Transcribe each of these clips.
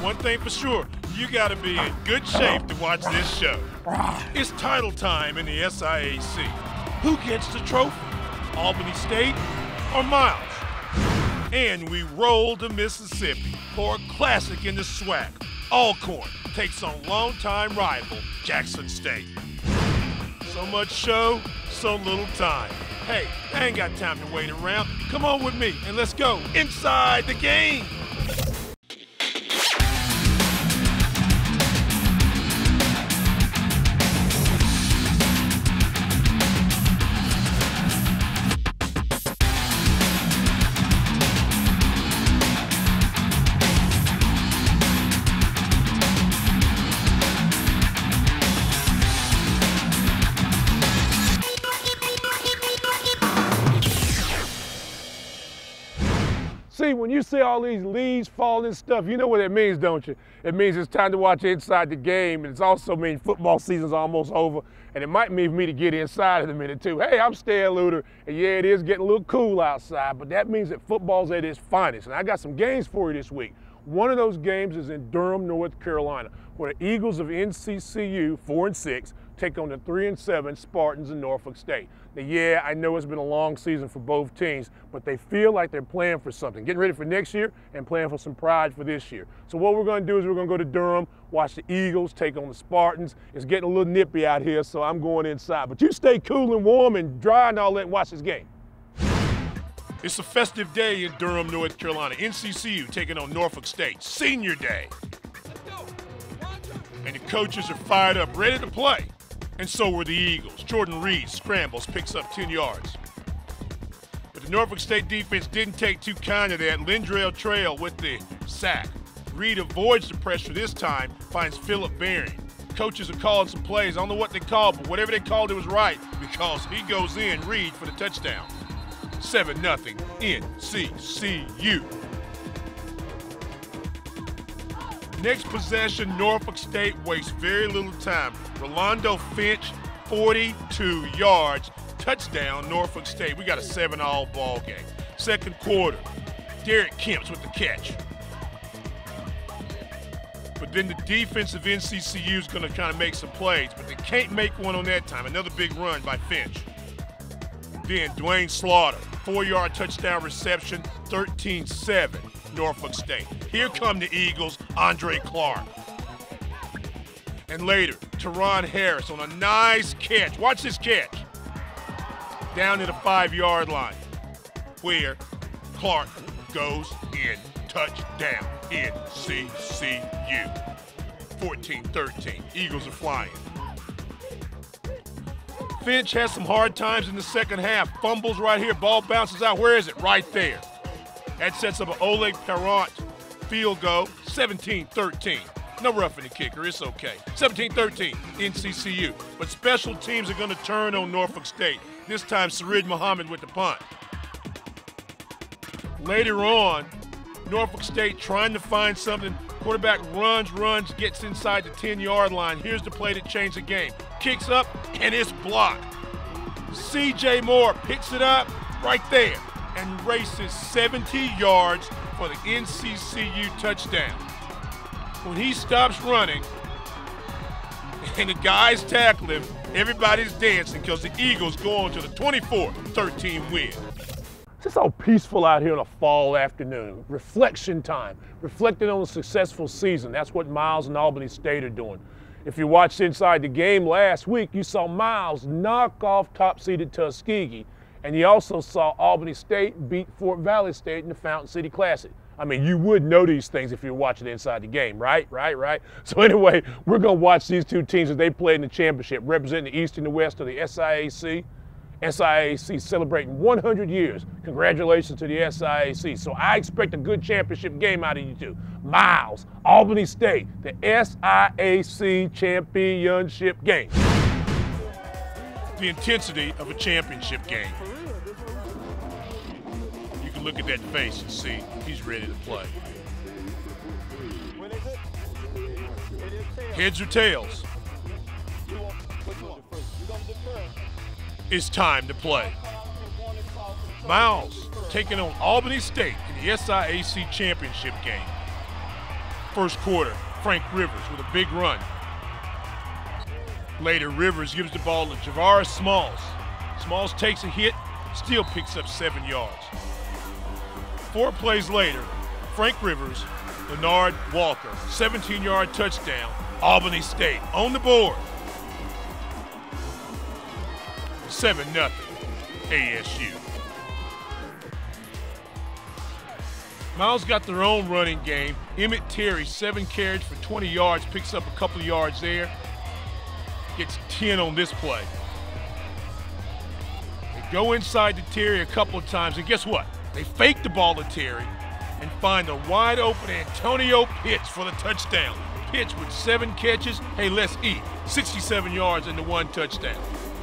one thing for sure, you got to be in good shape to watch this show. It's title time in the SIAC. Who gets the trophy? Albany State or Miles? And we roll to Mississippi for a classic in the SWAC. Alcorn takes on longtime rival Jackson State. So much show, so little time. Hey, I ain't got time to wait around. Come on with me and let's go inside the game. See, when you see all these leaves falling and stuff, you know what it means, don't you? It means it's time to watch inside the game, and it also means football season's almost over, and it might mean for me to get inside in a minute too. Hey, I'm Stan Luter, and yeah, it is getting a little cool outside, but that means that football's at its finest, and I got some games for you this week. One of those games is in Durham, North Carolina, where the Eagles of NCCU, 4-6, take on the 3-7 Spartans in Norfolk State. Now, yeah, I know it's been a long season for both teams, but they feel like they're playing for something, getting ready for next year and playing for some pride for this year. So what we're going to do is we're going to go to Durham, watch the Eagles take on the Spartans. It's getting a little nippy out here, so I'm going inside. But you stay cool and warm and dry and all that and watch this game. It's a festive day in Durham, North Carolina. NCCU taking on Norfolk State. Senior day. And the coaches are fired up, ready to play. And so were the Eagles. Jordan Reed scrambles, picks up 10 yards. But the Norfolk State defense didn't take too kind of that. Lindrell Trail with the sack. Reed avoids the pressure this time, finds Phillip Bearing. Coaches are calling some plays. I don't know what they called, but whatever they called, it was right because he goes in, Reed, for the touchdown. 7-0 NCCU. Next possession, Norfolk State wastes very little time. Rolando Finch, 42 yards, touchdown, Norfolk State. We got a 7-all ball game. Second quarter, Derek Kemps with the catch. But then the defense of NCCU is going to kind of make some plays, but they can't make one on that time. Another big run by Finch. Then Dwayne Slaughter, 4-yard touchdown reception, 13-7. Norfolk State. Here come the Eagles, Andre Clark. And later, Teron Harris on a nice catch. Watch this catch. Down to the 5-yard line, where Clark goes in. Touchdown, NCCU. 14-13. Eagles are flying. Finch has some hard times in the second half. Fumbles right here. Ball bounces out. Where is it? Right there. That sets up an Oleg Parent field goal, 17-13. No roughing the kicker, it's okay. 17-13, NCCU. But special teams are going to turn on Norfolk State. This time, Sarid Muhammad with the punt. Later on, Norfolk State trying to find something. Quarterback runs, gets inside the 10-yard line. Here's the play that changed the game. Kicks up, and it's blocked. C.J. Moore picks it up right there and races 70 yards for the NCCU touchdown. When he stops running and the guys tackle him, everybody's dancing because the Eagles go on to the 24-13 win. It's so peaceful out here on a fall afternoon. Reflection time, reflecting on a successful season. That's what Miles and Albany State are doing. If you watched inside the game last week, you saw Miles knock off top-seeded Tuskegee, and you also saw Albany State beat Fort Valley State in the Fountain City Classic. I mean, you would know these things if you're watching inside the game, right? So anyway, we're going to watch these two teams as they play in the championship, representing the East and the West of the SIAC. SIAC celebrating 100 years. Congratulations to the SIAC. So I expect a good championship game out of you two. Miles, Albany State, the SIAC championship game. The intensity of a championship game. You can look at that face and see he's ready to play. Heads or tails? It's time to play. Miles taking on Albany State in the SIAC championship game. First quarter, Frank Rivers with a big run. Later, Rivers gives the ball to Javaris Smalls. Smalls takes a hit, still picks up 7 yards. 4 plays later, Frank Rivers, Leonard Walker, 17-yard touchdown, Albany State on the board. 7-0 ASU. Miles got their own running game. Emmett Terry, 7 carries for 20 yards, picks up a couple of yards there. Gets 10 on this play. They go inside to Terry a couple of times, and guess what? They fake the ball to Terry and find a wide open Antonio Pitts for the touchdown. Pitts with 7 catches. Hey, let's eat. 67 yards and the 1 touchdown.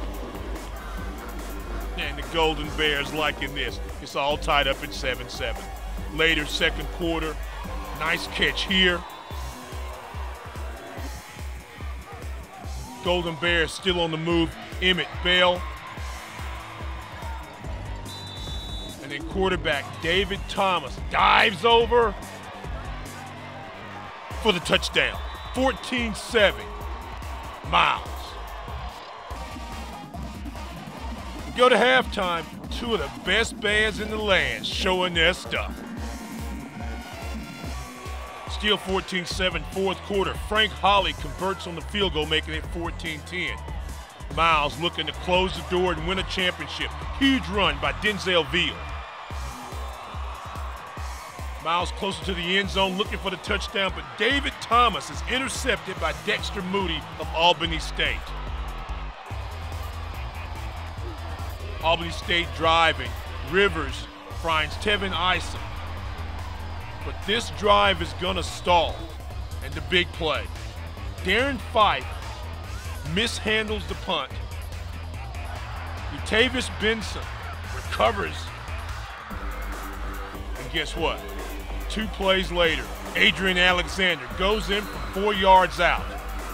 And the Golden Bears liking this. It's all tied up at 7-7. Later, second quarter, nice catch here. Golden Bears still on the move. Emmett Bell. And then quarterback David Thomas dives over for the touchdown. 14-7, Miles. We go to halftime, 2 of the best Bears in the land showing their stuff. Still 14-7, fourth quarter. Frank Holly converts on the field goal, making it 14-10. Miles looking to close the door and win a championship. Huge run by Denzel Veal. Miles closer to the end zone looking for the touchdown, but David Thomas is intercepted by Dexter Moody of Albany State. Albany State driving. Rivers finds Tevin Isom. But this drive is going to stall. And the big play. Darren Fife mishandles the punt. Utavis Benson recovers. And guess what? 2 plays later, Adrian Alexander goes in from 4 yards out.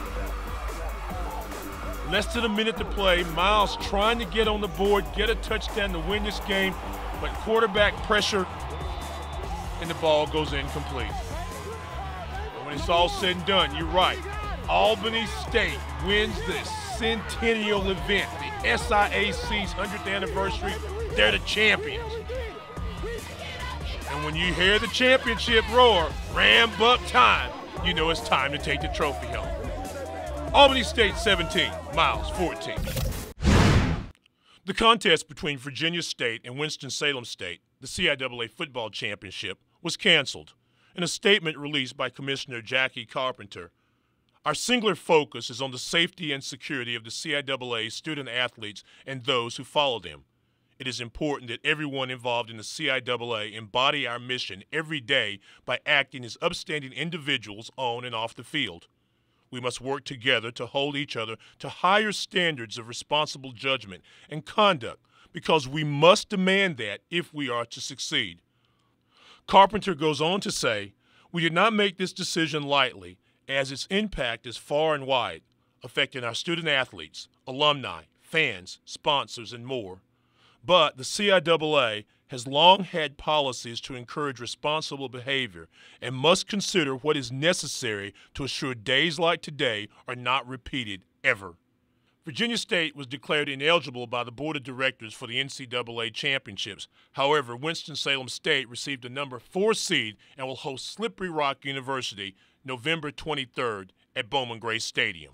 Less than a minute to play. Miles trying to get on the board, get a touchdown to win this game, but quarterback pressure, and the ball goes incomplete. And when it's all said and done, you're right. Albany State wins the centennial event, the SIAC's 100th anniversary. They're the champions. And when you hear the championship roar, Ram Buck time, you know it's time to take the trophy home. Albany State 17, Miles 14. The contest between Virginia State and Winston-Salem State, the CIAA football championship, was canceled. In a statement released by Commissioner Jackie Carpenter, our singular focus is on the safety and security of the CIAA student athletes and those who follow them. It is important that everyone involved in the CIAA embody our mission every day by acting as upstanding individuals on and off the field. We must work together to hold each other to higher standards of responsible judgment and conduct because we must demand that if we are to succeed. Carpenter goes on to say, we did not make this decision lightly as its impact is far and wide, affecting our student athletes, alumni, fans, sponsors, and more. But the CIAA has long had policies to encourage responsible behavior and must consider what is necessary to assure days like today are not repeated ever. Virginia State was declared ineligible by the Board of Directors for the NCAA Championships. However, Winston-Salem State received a number 4 seed and will host Slippery Rock University November 23rd at Bowman Gray Stadium.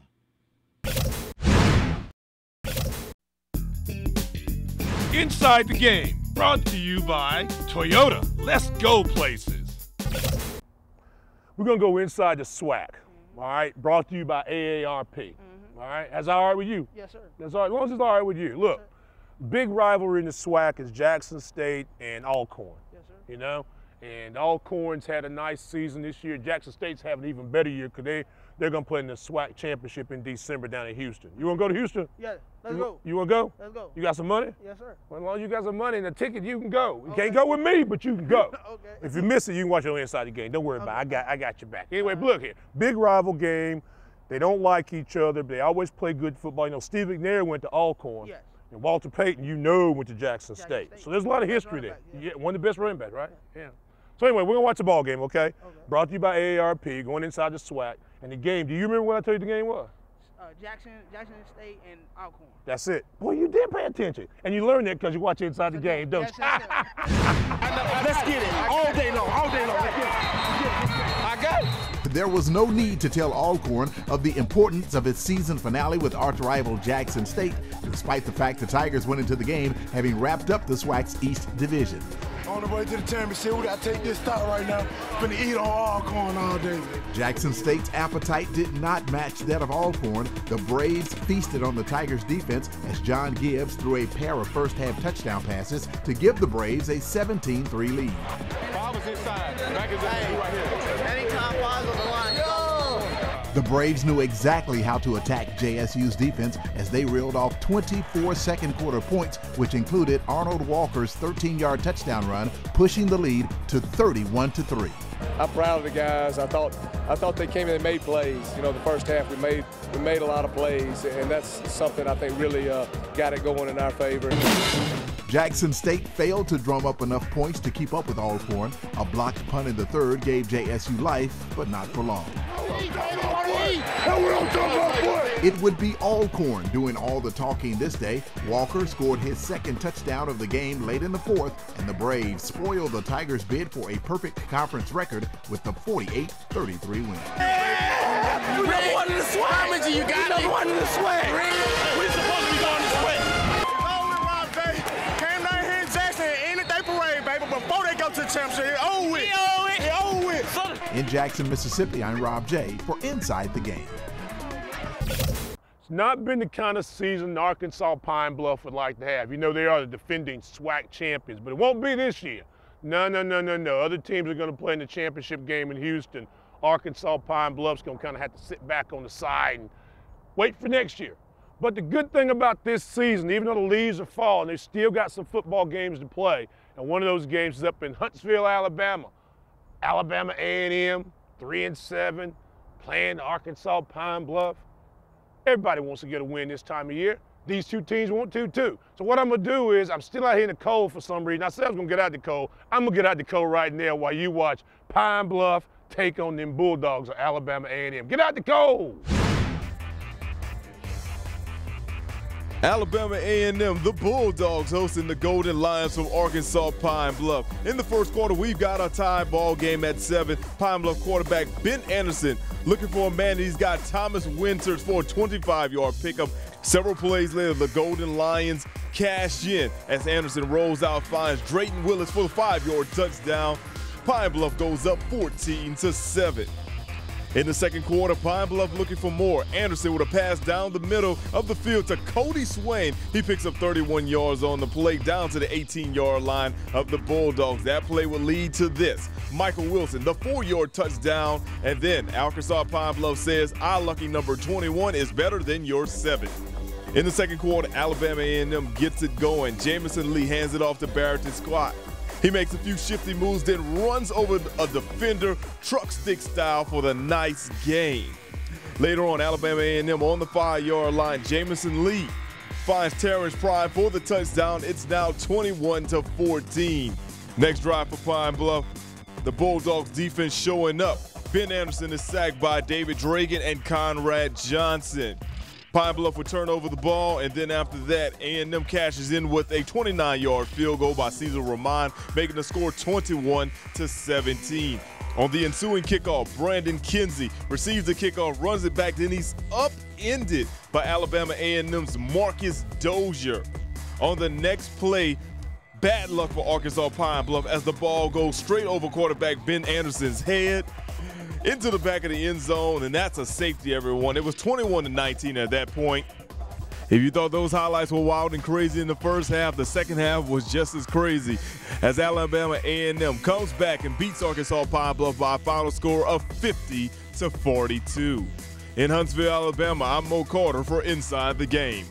Inside the Game, brought to you by Toyota. Let's go places. We're going to go inside the SWAC, all right? Brought to you by AARP. All right, that's all right with you? Yes, sir. That's all right, as long as it's all right with you. Look, big rivalry in the SWAC is Jackson State and Alcorn. Yes, sir. You know, and Alcorn's had a nice season this year. Jackson State's having an even better year because they're going to play in the SWAC championship in December down in Houston. You want to go to Houston? Yeah, let's go. You want to go? Let's go. You got some money? Yes, sir. Well, as long as you got some money and a ticket, you can go. You can't go with me, but you can go. Okay. If you miss it, you can watch it on Inside the Game. Don't worry about it. I got your back. Anyway, look here. Big rival game. They don't like each other, but they always play good football. You know, Steve McNair went to Alcorn. Yes. And Walter Payton, went to Jackson State. So there's a lot of history there. Yeah, one of the best running backs, right? Yeah. So anyway, we're gonna watch the ball game, okay? Brought to you by AARP, going inside the SWAC. And the game, do you remember what I told you the game was? Jackson State and Alcorn. That's it. Boy, you did pay attention. And you learned that because you watch inside the game, don't you? Let's get it. All day long, all day long. Let's get it. I got it. There was no need to tell Alcorn of the importance of its season finale with arch-rival Jackson State, despite the fact the Tigers went into the game having wrapped up the SWAC's East Division. On the way to the championship, we got to take this stop right now. Finna eat on Alcorn all day. Jackson State's appetite did not match that of Alcorn. The Braves feasted on the Tigers' defense as John Gibbs threw a pair of first-half touchdown passes to give the Braves a 17-3 lead. Bob was inside. Back is right here. Anytime Bob's on the line. The Braves knew exactly how to attack JSU's defense as they reeled off 24 second-quarter points, which included Arnold Walker's 13-yard touchdown run, pushing the lead to 31-3. I'm proud of the guys. I thought they came in and made plays. You know, the first half we made a lot of plays, and that's something I think really got it going in our favor. Jackson State failed to drum up enough points to keep up with Alcorn. A blocked punt in the third gave JSU life, but not for long. It would be Alcorn doing all the talking this day. Walker scored his second touchdown of the game late in the fourth, and the Braves spoiled the Tigers' bid for a perfect conference record with the 48-33 win. Yeah! You number one in the SWAC. How many you got? Number one in the SWAC. We're supposed to be going this way. Came down here in Jackson and ended their parade, baby, before they go to the championship. It's over with. It's over with. In Jackson, Mississippi, I'm Rob J. for Inside the Game. It's not been the kind of season Arkansas Pine Bluff would like to have. You know, they are the defending SWAC champions, but it won't be this year. No. Other teams are going to play in the championship game in Houston. Arkansas Pine Bluff's going to kind of have to sit back on the side and wait for next year. But the good thing about this season, even though the leaves are falling, they've still got some football games to play. And one of those games is up in Huntsville, Alabama. Alabama A&M, 3-7, playing Arkansas Pine Bluff. Everybody wants to get a win this time of year. These two teams want to too. So what I'm gonna do is, I'm still out here in the cold for some reason. I said I was gonna get out the cold. I'm gonna get out the cold right now while you watch Pine Bluff take on them Bulldogs of Alabama A&M. Get out the cold. Alabama A&M, the Bulldogs hosting the Golden Lions from Arkansas Pine Bluff. In the first quarter, we've got a tie ball game at 7. Pine Bluff quarterback Ben Anderson looking for a man. He's got Thomas Winters for a 25-yard pickup. Several plays later, the Golden Lions cash in as Anderson rolls out, finds Drayton Willis for the 5-yard touchdown. Pine Bluff goes up 14-7. In the second quarter, Pine Bluff looking for more. Anderson with a pass down the middle of the field to Cody Swain. He picks up 31 yards on the play down to the 18-yard line of the Bulldogs. That play will lead to this. Michael Wilson, the 4-yard touchdown. And then Arkansas Pine Bluff says, our lucky number 21 is better than your 7. In the second quarter, Alabama A&M gets it going. Jamison Lee hands it off to Barrington Scott. He makes a few shifty moves, then runs over a defender, truck stick style for the nice gain. Later on, Alabama A&M on the 5-yard line. Jamison Lee finds Terrence Prime for the touchdown. It's now 21-14. Next drive for Pine Bluff, the Bulldogs defense showing up. Ben Anderson is sacked by David Dragan and Conrad Johnson. Pine Bluff would turn over the ball, and then after that, A&M cashes in with a 29-yard field goal by Cesar Roman, making the score 21-17. On the ensuing kickoff, Brandon Kinsey receives the kickoff, runs it back, then he's upended by Alabama A&M's Marcus Dozier. On the next play, bad luck for Arkansas Pine Bluff as the ball goes straight over quarterback Ben Anderson's head into the back of the end zone, and that's a safety, everyone. It was 21-19 at that point. If you thought those highlights were wild and crazy in the first half, the second half was just as crazy as Alabama A&M comes back and beats Arkansas Pine Bluff by a final score of 50-42. In Huntsville, Alabama, I'm Mo Carter for Inside the Game.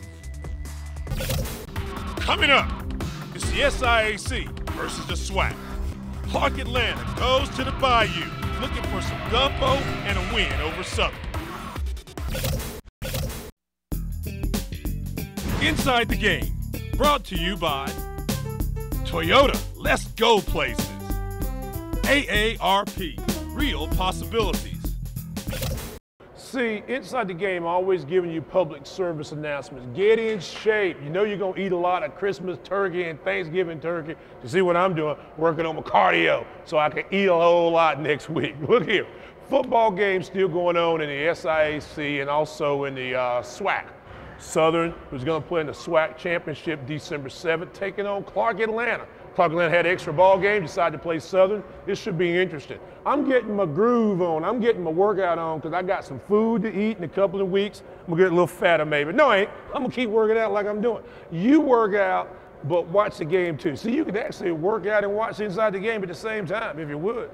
Coming up, it's the SIAC versus the SWAC. Clark Atlanta goes to the Bayou, looking for some gumbo and a win over Southern. Inside the Game, brought to you by Toyota, let's go places. AARP, real possibilities. See, Inside the Game always giving you public service announcements. Get in shape. You know you're going to eat a lot of Christmas turkey and Thanksgiving turkey. You see what I'm doing? Working on my cardio so I can eat a whole lot next week. Look here. Football games still going on in the SIAC and also in the SWAC. Southern, who's going to play in the SWAC championship December 7th, taking on Clark Atlanta. Clark Atlanta had an extra ball game, decided to play Southern. This should be interesting. I'm getting my groove on. I'm getting my workout on because I got some food to eat in a couple of weeks. I'm going to get a little fatter maybe. No, I ain't. I'm going to keep working out like I'm doing. You work out, but watch the game too. See, you can actually work out and watch Inside the Game at the same time if you would.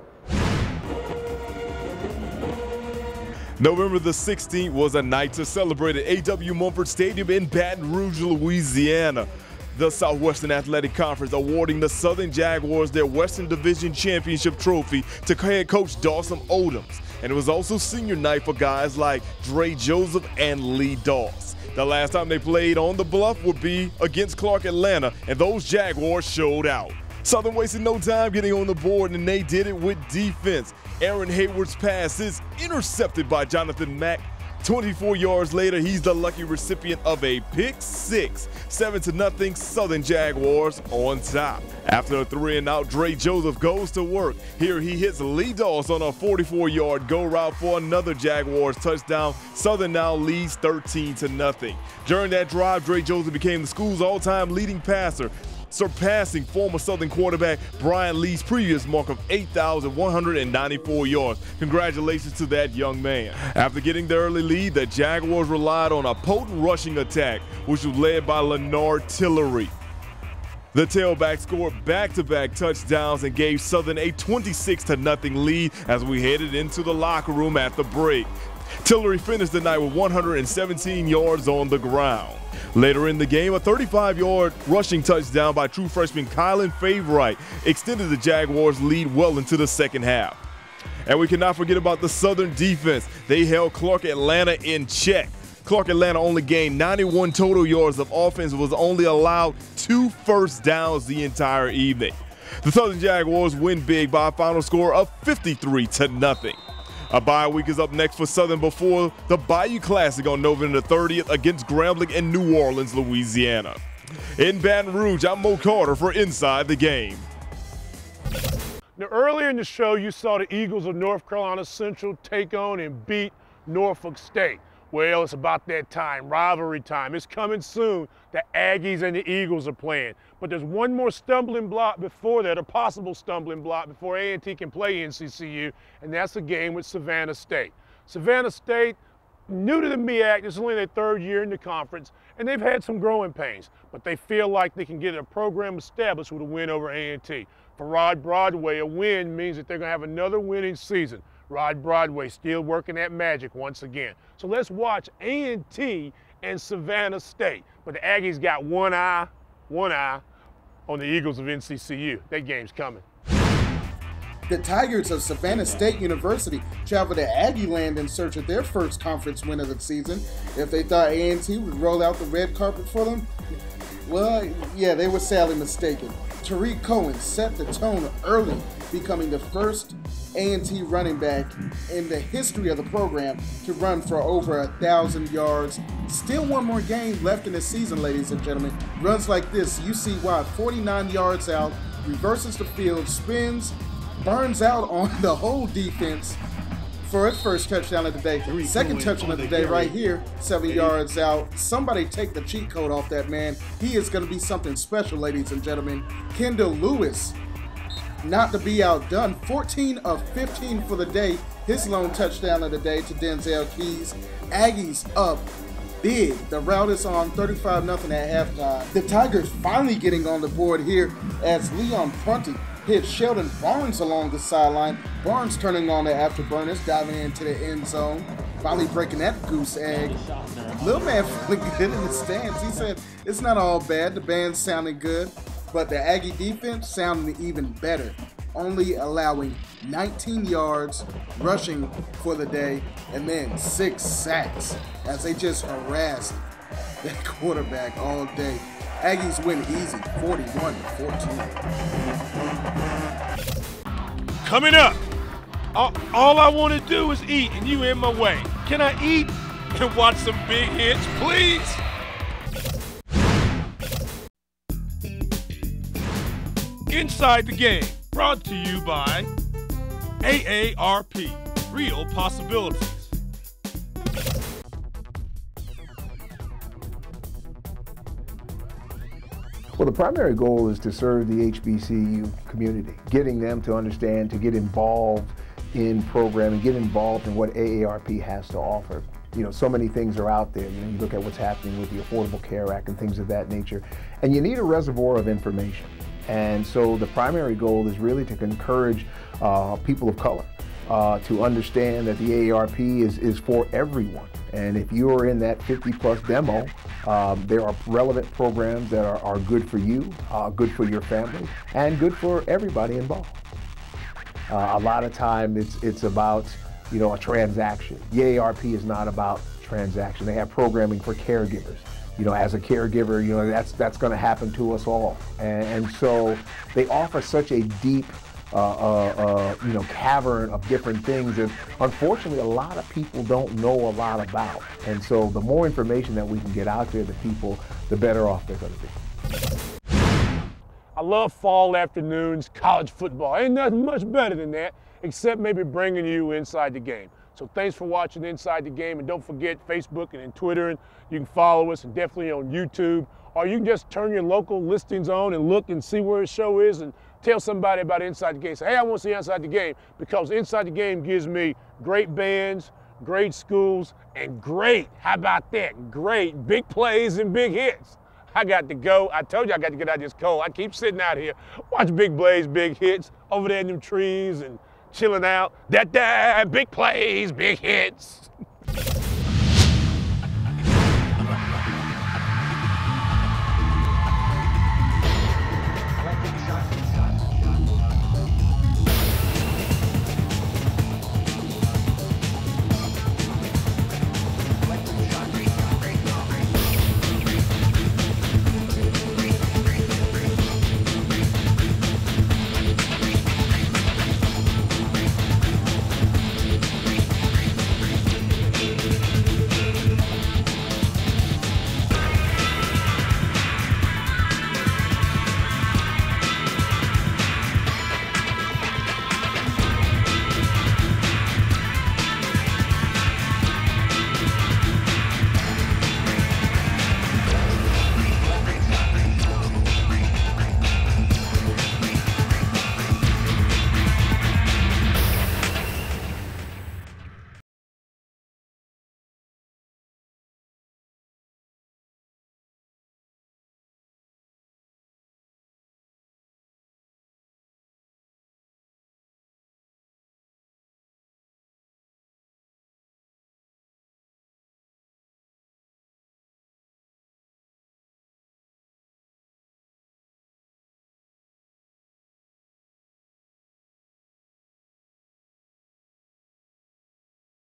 November the 16th was a night to celebrate at A.W. Mumford Stadium in Baton Rouge, Louisiana. The Southwestern Athletic Conference awarding the Southern Jaguars their Western Division Championship trophy to head coach Dawson Odoms. And it was also senior night for guys like Dre Joseph and Lee Doss. The last time they played on the Bluff would be against Clark Atlanta, and those Jaguars showed out. Southern wasted no time getting on the board, and they did it with defense. Aaron Hayward's pass is intercepted by Jonathan Mack. 24 yards later, he's the lucky recipient of a pick six. 7-0 Southern Jaguars on top. After a 3-and-out, Dre Joseph goes to work. Here he hits Lee Doss on a 44-yard go route for another Jaguars touchdown. Southern now leads 13-0. During that drive, Dre Joseph became the school's all-time leading passer, surpassing former Southern quarterback Brian Lee's previous mark of 8,194 yards. Congratulations to that young man. After getting the early lead, the Jaguars relied on a potent rushing attack, which was led by Leonard Tillery. The tailback scored back-to-back touchdowns and gave Southern a 26-0 lead as we headed into the locker room at the break. Tillery finished the night with 117 yards on the ground. Later in the game, a 35-yard rushing touchdown by true freshman Kylan Favorite extended the Jaguars' lead well into the second half. And we cannot forget about the Southern defense. They held Clark Atlanta in check. Clark Atlanta only gained 91 total yards of offense and was only allowed 2 first downs the entire evening. The Southern Jaguars win big by a final score of 53-0. A bye week is up next for Southern before the Bayou Classic on November 30th against Grambling in New Orleans, Louisiana. In Baton Rouge, I'm Mo Carter for Inside the Game. Now, earlier in the show, you saw the Eagles of North Carolina Central take on and beat Norfolk State. Well, it's about that time, rivalry time. It's coming soon. The Aggies and the Eagles are playing. But there's one more stumbling block before that, a possible stumbling block before A&T can play NCCU, and that's a game with Savannah State. Savannah State, new to the MEAC, this is only their 3rd year in the conference, and they've had some growing pains, but they feel like they can get a program established with a win over A&T. For Rod Broadway, a win means that they're going to have another winning season. Rod Broadway still working that magic once again. So let's watch A&T and Savannah State. But the Aggies got one eye on the Eagles of NCCU. That game's coming. The Tigers of Savannah State University traveled to Aggie Land in search of their first conference win of the season. If they thought A&T would roll out the red carpet for them, well, yeah, they were sadly mistaken. Tariq Cohen set the tone early, becoming the first A&T running back in the history of the program to run for over 1,000 yards. Still one more game left in the season, ladies and gentlemen. Runs like this, you see why. 49 yards out, reverses the field, spins, burns out on the whole defense for his first touchdown of the day. Second touchdown of the day right here, 7 yards out. Somebody take the cheat code off that man. He is going to be something special, ladies and gentlemen. Kendall Lewis, not to be outdone, 14 of 15 for the day. His lone touchdown of the day to Denzel Keys. Aggies up big. The route is on 35-0 at halftime. The Tigers finally getting on the board here as Leon Prunty hit Sheldon Barnes along the sideline. Barnes turning on the afterburners, diving into the end zone, finally breaking that goose egg. Little man feeling good in the stands. He said it's not all bad. The band's sounding good, but the Aggie defense sounding even better, only allowing 19 yards rushing for the day and then 6 sacks as they just harassed that quarterback all day. Aggies win easy, 41-14. Coming up, all I want to do is eat, and you in my way. Can I eat and watch some big hits, please? Inside the Game, brought to you by AARP, Real Possibilities. Well, the primary goal is to serve the HBCU community, getting them to understand, to get involved in programming, get involved in what AARP has to offer. You know, so many things are out there. You know, you look at what's happening with the Affordable Care Act and things of that nature, and you need a reservoir of information. And so the primary goal is really to encourage people of color to understand that the AARP is for everyone. And if you are in that 50+ demo, there are relevant programs that are good for you, good for your family, and good for everybody involved. A lot of time it's about, you know, a transaction. The AARP is not about transaction. They have programming for caregivers. You know, as a caregiver, you know, that's going to happen to us all. And so they offer such a deep you know, cavern of different things that unfortunately a lot of people don't know a lot about. And so the more information that we can get out there to people, the better off they're going to be. I love fall afternoons, college football. Ain't nothing much better than that, except maybe bringing you inside the game. So thanks for watching Inside the Game, and don't forget Facebook and Twitter, and you can follow us, and definitely on YouTube, or you can just turn your local listings on and look and see where the show is and tell somebody about Inside the Game. Say, hey, I want to see Inside the Game, because Inside the Game gives me great bands, great schools, and great, how about that, great big plays and big hits. I got to go. I told you I got to get out of this cold. I keep sitting out here, watch big plays, big hits, over there in them trees and chilling out. That big plays, big hits.